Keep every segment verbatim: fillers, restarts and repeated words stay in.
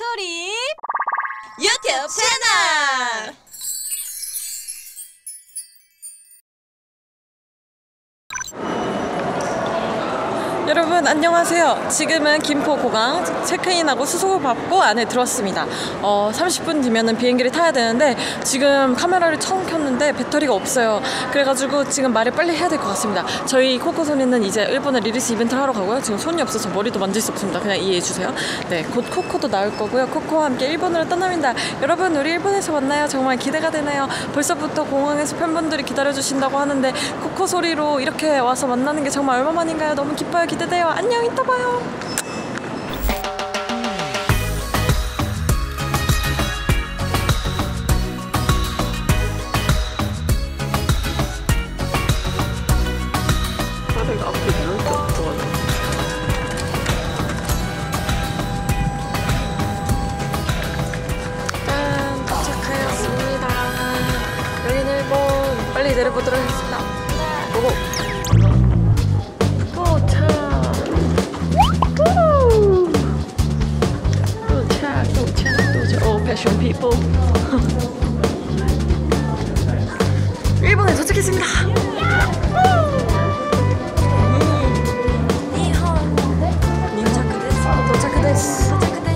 코코소리 유튜브 채널! 여러분 안녕하세요. 지금은 김포공항 체크인하고 수속을 받고 안에 들어왔습니다. 어, 삼십 분 뒤면은 비행기를 타야 되는데 지금 카메라를 처음 켰는데 배터리가 없어요. 그래가지고 지금 말을 빨리 해야 될 것 같습니다. 저희 코코소니는 이제 일본에 리리스 이벤트를 하러 가고요. 지금 손이 없어서 머리도 만질 수 없습니다. 그냥 이해해주세요. 네, 곧 코코도 나올 거고요. 코코와 함께 일본으로 떠납니다. 여러분 우리 일본에서 만나요. 정말 기대가 되네요. 벌써부터 공항에서 팬분들이 기다려주신다고 하는데 코코소리로 이렇게 와서 만나는 게 정말 얼마만인가요? 너무 기뻐요. 기대돼요. 안녕, 이따 봐요. 다리가 앞에 누를 게 없어가지고. 짠, 도착하였습니다. 여기는 일본. 빨리 내려보도록 하겠습니다. 고고. 패션 피플. 일본에 도착했습니다. 도착했어.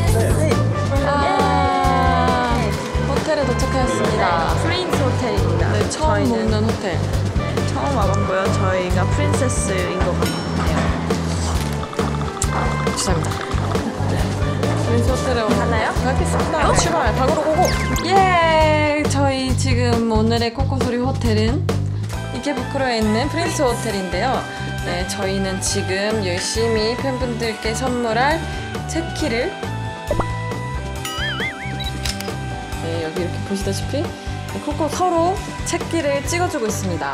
아, 호텔에 도착하였습니다. 프린스 호텔입니다. 네, 처음 묵는 호텔. 처음 와봤고요. 저희가 프린세스인 것 같아요. 죄송합니다. 프린스 호텔에 가나요? 가겠습니다. 출발! 박으로 고고! 예! 저희 지금 오늘의 코코소리 호텔은 이케부쿠로에 있는 프린스 호텔인데요. 네, 저희는 지금 열심히 팬분들께 선물할 체키를 네, 여기 이렇게 보시다시피 코코 서로 체키를 찍어주고 있습니다.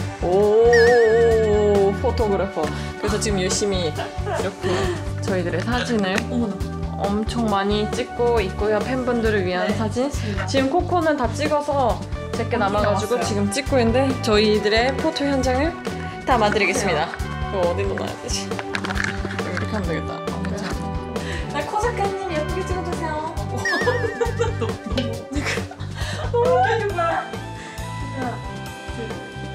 오, 포토그래퍼. 그래서 지금 열심히 이렇게 저희들의 사진을 엄청 많이 찍고 있고요. 팬분들을 위한 사진. 지금 코코는 다 찍어서 제게 남아가지고 지금 찍고 있는데 저희들의 포토 현장을 담아드리겠습니다. 이거 어디로 놔야 되지? 이렇게 하면 되겠다. 어, 괜찮아. 네, 코 작가님 예쁘게 찍어주세요. 너무 웃기는 거야. 하나, 둘,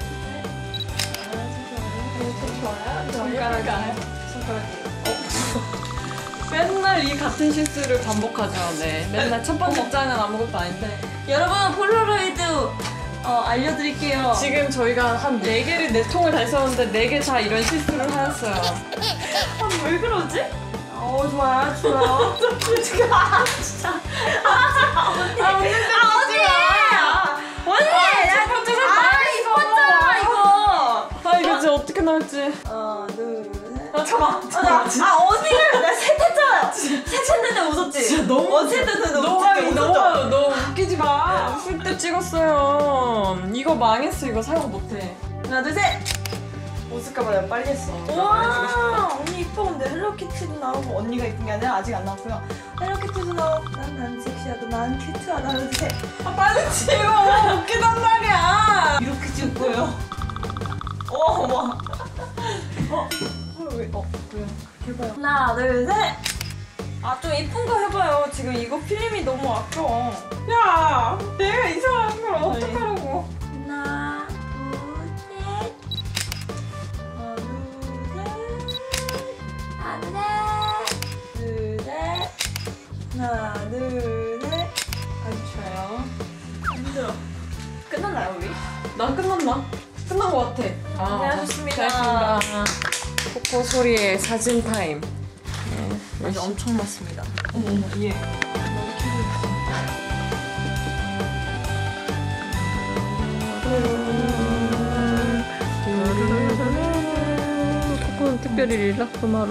셋. 좋아요. 손가락. 손가락. 맨날 이 같은 실수를 반복하죠. 네. 맨날 첫 번째 장은 아무것도 아닌데. 여러분 폴라로이드 어, 알려드릴게요. 지금 저희가 한 네 개를 네 통을 다 썼는데 네 개 다 이런 실수를 하였어요. 아, 왜 그러지? 어, 좋아요, 좋아요. 지금 아, 진짜. 아, 언니. 아, 언니. 아, 언니. 언니. 야, 번째 아, 이뻤잖아, 이거. 아, 이거 진짜 어떻게 나올지. 하나, 둘, 셋. 아, 잠깐만. 아, 아, 언니를 내가 셋 했잖아요. 셋 했는데 웃었지? 진짜 너무 어, 셋 했는데 너무 웃었지? 너무 너무 웃기지 마. 웃을 때 찍었어요. 이거 망했어. 이거 사용 못해. 하나, 둘, 셋. 웃을까봐 내가 빨리 했어. 와, 언니 이뻐. 근데 헬로키티도 나오고 언니가 이쁜 게 아니라 아직 안 나왔고요. 헬로키티도 나오고 난, 난 섹시하다. 난 큐트하다. 하나, 둘, 셋. 아, 빨리 찍어. 웃기단 말이야. 이렇게 찍을 거예요. 어, 어머. 어, 왜? 어, 왜요? 해봐요. 하나, 둘, 셋. 아, 좀 이쁜 거 해봐요. 지금 이거 필름이 너무 아까워. 야, 내가 이상한 걸 어떡하라고. 하나, 둘, 셋. 하나, 둘, 셋. 하나, 둘, 셋. 하나, 둘, 셋. 아주 좋아요. 힘들어. 끝났나요, 우리? 난 끝났나? 끝난 것 같아. 아, 고생하셨습니다. 잘했습니다. 코코소리의 사진 타임. 네, 아주 엄청 맞습니다. 어머, 어머, 예. 코코는 특별히 릴라크마로.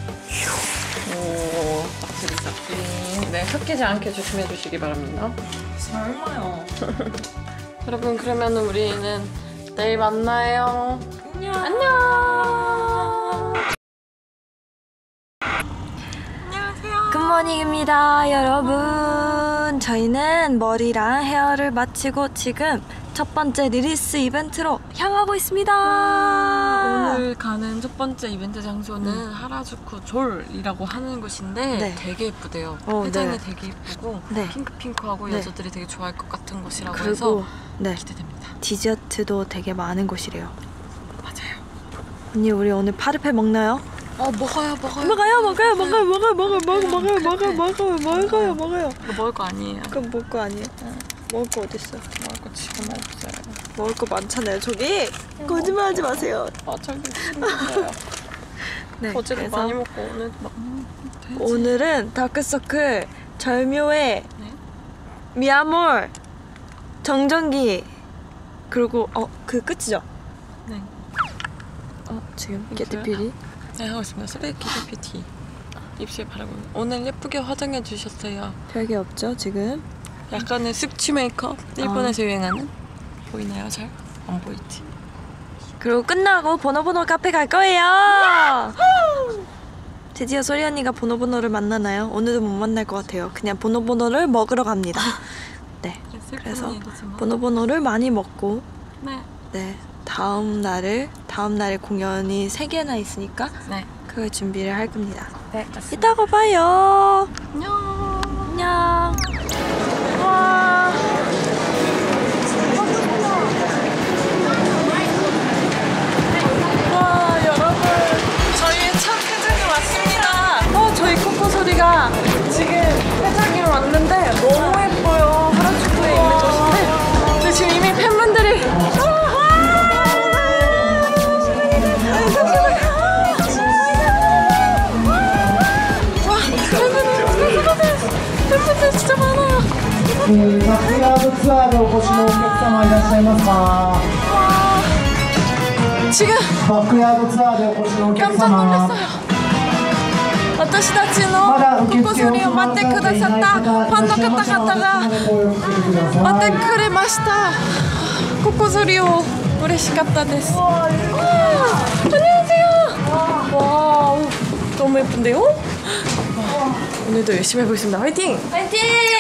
오, 싹쓸이 싹쓸이. 네, 섞이지 않게 조심해 주시기 바랍니다. 설마요. 여러분, 그러면 우리는 내일 만나요. 안녕. 안녕. 안녕하세요. 굿모닝입니다, 여러분. 저희는 머리랑 헤어를 마치고 지금 첫 번째 리리스 이벤트로 향하고 있습니다. 오늘 가는 첫 번째 이벤트 장소는 음. 하라주쿠 졸이라고 하는 곳인데 네. 되게 예쁘대요. 어, 회장이 네. 되게 예쁘고 네. 핑크핑크하고 네. 여자들이 되게 좋아할 것 같은 곳이라고 그리고 해서 네. 기대됩니다. 디저트도 되게 많은 곳이래요. 맞아요. 언니, 우리 오늘 파르페 먹나요? 어 먹어요 먹어요 먹어요 먹어요 먹어요 먹어요 먹어요 먹어요 먹어요 먹어요 먹어요 먹어요 먹어요. 이거 먹을 거 아니에요. 그럼 먹을 거 아니에요? 먹을 거 어딨어? 먹을 거 지금 없어요. 먹을 거 많잖아요. 저기 거짓말하지 마세요. 아 저기 있어요. 네, 어제도 그래서 많이 먹고 오늘 막 음, 돼지. 오늘은 다크서클, 절묘회, 네? 미아몰, 정전기, 그리고 어 그 끝이죠? 네. 어 지금 이거요? 게티피리. 네 하고 있습니다. 스레이키 피 입술 바르고 오늘 예쁘게 화장해 주셨어요. 별게 없죠 지금. 약간의 숙취 메이크업 일본에서 유행하는 보이나요? 잘? 안 보이지? 그리고 끝나고 보노보노 카페 갈 거예요. 드디어 소리 언니가 보노보노를 만나나요? 오늘도 못 만날 것 같아요. 그냥 보노보노를 먹으러 갑니다. 네. 그래서 일이지만. 보노보노를 많이 먹고 네. 네 다음 날을 다음 날에 공연이 세 개나 있으니까 네. 그걸 준비를 할 겁니다. 네. 맞습니다. 이따가 봐요. 안녕. 안녕. 와. 와 여러분 저희의 첫 회장님 왔습니다. 어 저희 코코 소리가 지금 회장님 왔는데 너무 예뻐요. 하라주쿠에 있는 곳인데 근데 지금 이미 팬분들이 팬분들 진짜 많아요. バックヤードツアーでお越しのお客様いらっしゃいますか。 지금 バックヤードツアーでお越しのお客 깜짝 様。 놀랐어요. 私たちのココソリを待ってくださったファンの方々が待ってくれました。ココソリを嬉しかったです。와, 안녕하세요. 와, 너무 예쁜데요? 와, 오늘도 열심히 해보겠습니다. 화이팅! 파이팅!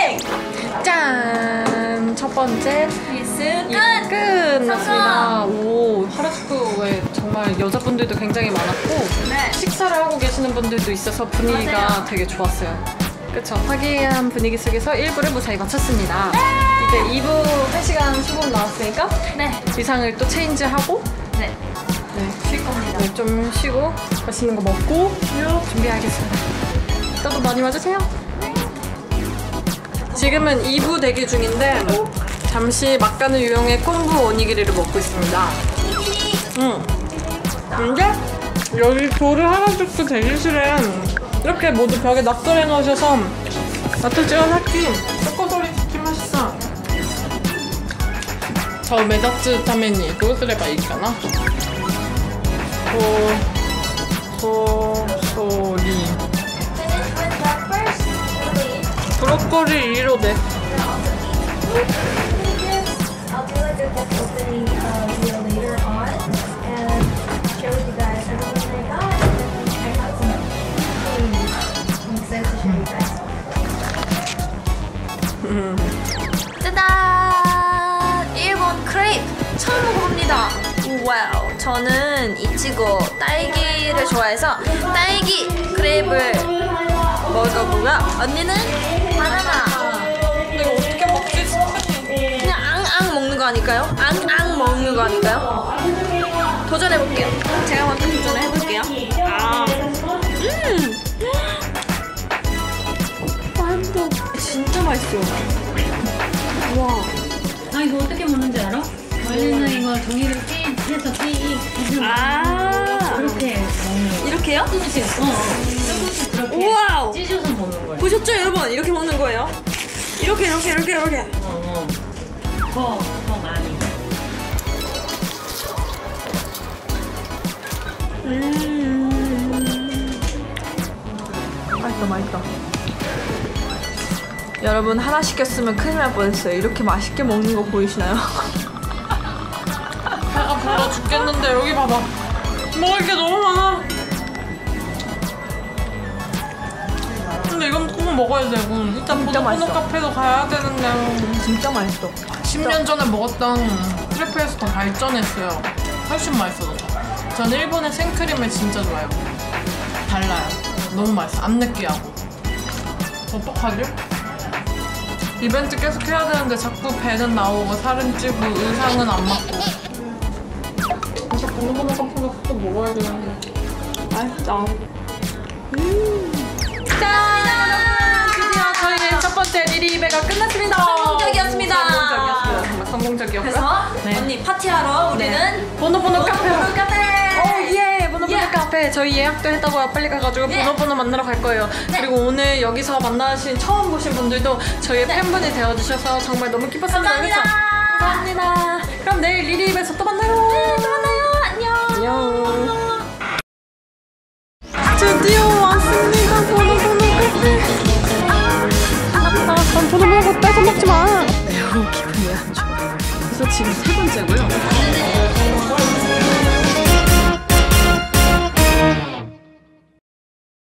짠! 첫 번째 리스 끝! 끝났습니다. 오, 하라주쿠에 정말 여자분들도 굉장히 많았고 네. 식사를 하고 계시는 분들도 있어서 분위기가 맞아요. 되게 좋았어요. 그쵸? 화기애애한 분위기 속에서 일 부를 무사히 마쳤습니다. 이제 이 부 한 시간 십 분 나왔으니까 네. 의상을 또 체인지하고 네. 네, 쉴 겁니다. 네, 좀 쉬고 맛있는 거 먹고 준비하겠습니다. 이따도 많이 와주세요. 지금은 이 부 대기 중인데 잠시 막간을 이용해 콤부 오니기리를 먹고 있습니다. 응. 근데 여기 도를 하라주쿠 대기실에 이렇게 모두 벽에 낙서해 놓으셔서 나토지와 사키 초코소리 치킨 맛있어. 저 메다츠 타메니 도우스레바 이까나? 코 소소리 브로콜리 일 호대. I'll do like a book opening uh, video later on and share with you guys everything I got. And then I got some things I'm excited to show you guys. 짜잔! 일본 크레이프 처음 먹어봅니다. 와우. 저는 이치고 딸기를 좋아해서 딸기 크레이프를 먹어보고요. 언니는 바나나. 근데 이거 어떻게 먹지? 그냥 앙앙 먹는 거 아닐까요? 앙앙 먹는 거 아닐까요? 도전해볼게요. 제가 먼저 도전해볼게요. 아, 음, 완도 진짜 맛있어요. 와, 아 이거 어떻게 먹는지 알아? 원래는 이거 종이를 삐 해서 삐 해서 아, 그렇게 먹는 거. 이렇게요? 조금씩 어, 어 조금씩 그렇게 우와우. 찢어서 먹는 거야. 보셨죠, 여러분? 이렇게 먹는 거예요. 이렇게 이렇게 이렇게 이렇게. 어, 어. 더, 더 많이. 음, 맛있다, 맛있다. 여러분 하나 시켰으면 큰일 날 뻔했어요. 이렇게 맛있게 먹는 거 보이시나요? 배가 불러 죽겠는데 여기 봐봐. 먹을 게 너무 많아. 근데 이건 꼭 먹어야 되고 일단 보노보노 카페도 가야 되는데 진짜 맛있어. 십 년 전에 먹었던 크레페에서 더 발전했어요. 훨씬 맛있어졌어. 전 일본의 생크림을 진짜 좋아해요. 달라요. 너무 맛있어. 안 느끼하고. 어떡하지? 이벤트 계속 해야 되는데 자꾸 배는 나오고 살은 찌고 의상은 안 맞고. 그래서 보노보노 카페도 또 먹어야 되는데. 맛있어. 짠! 드디어 저희의 첫 번째 리리베가 끝났습니다. 성공적이었습니다. 성공적이었어요. 정말 성공적이었고요. 그래서 네. 언니 파티하러 우리는 보노보노 카페. 보노보노 카페. 오, 예! 보노보노 예. 카페. 저희 예약도 했다고요. 빨리 가가지고 예. 보노보노 만나러 갈 거예요. 그리고 오늘 여기서 만나신 처음 보신 분들도 저희의 팬분이 되어주셔서 정말 너무 기뻤습니다. 감사합니다. 그렇죠? 감사합니다. 그럼 내일 리리입에서 또 만나요. 네, 또 만나요. 안녕. 안녕. 드디어 왔습니다. 보노보노 카페. 아, 난 보노보노 뺏어 먹지 마. 매우 기분이 안 좋아요. 그래서 지금 세 번째고요.